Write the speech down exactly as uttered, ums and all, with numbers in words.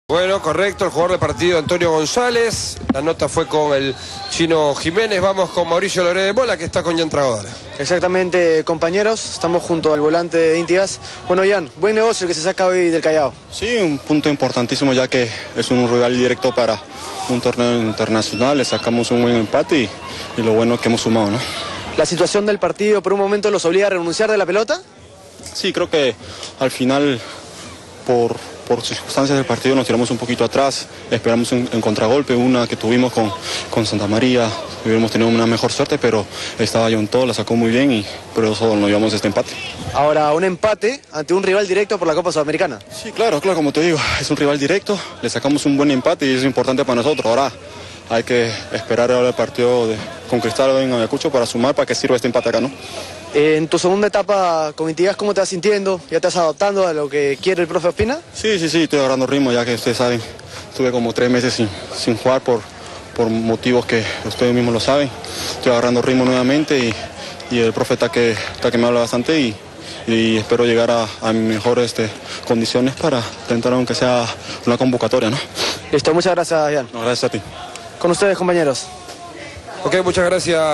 Bueno, correcto, el jugador de partido Antonio González. La nota fue con el Chino Jiménez. Vamos con Mauricio Loré de Mola, que está con Jan Tragodara. Exactamente, compañeros, estamos junto al volante de Intigas. Bueno, Jan, buen negocio que se saca hoy del Callao. Sí, un punto importantísimo, ya que es un rival directo para un torneo internacional. Le sacamos un buen empate y, y lo bueno que hemos sumado, ¿no? ¿La situación del partido por un momento los obliga a renunciar de la pelota? Sí, creo que al final, por, por circunstancias del partido, nos tiramos un poquito atrás. Esperamos un, un contragolpe, una que tuvimos con, con Santa María. Hubiéramos tenido una mejor suerte, pero estaba John Todo, la sacó muy bien y por eso nos llevamos este empate. Ahora, un empate ante un rival directo por la Copa Sudamericana. Sí, claro, claro, como te digo, es un rival directo. Le sacamos un buen empate y es importante para nosotros. Ahora hay que esperar ahora el partido de, con Cristal en Ayacucho para sumar, para que sirva este empate acá, ¿no? En tu segunda etapa con Intigas, ¿cómo te vas sintiendo? ¿Ya te estás adaptando a lo que quiere el profe Ospina? Sí, sí, sí, estoy agarrando ritmo, ya que ustedes saben, estuve como tres meses sin, sin jugar por, por motivos que ustedes mismos lo saben. Estoy agarrando ritmo nuevamente y, y el profe está que, está que me habla bastante y, y espero llegar a, a mis mejores este, condiciones para intentar aunque sea una convocatoria, ¿no? Listo, muchas gracias, Jan. No, gracias a ti. Con ustedes, compañeros. Ok, muchas gracias.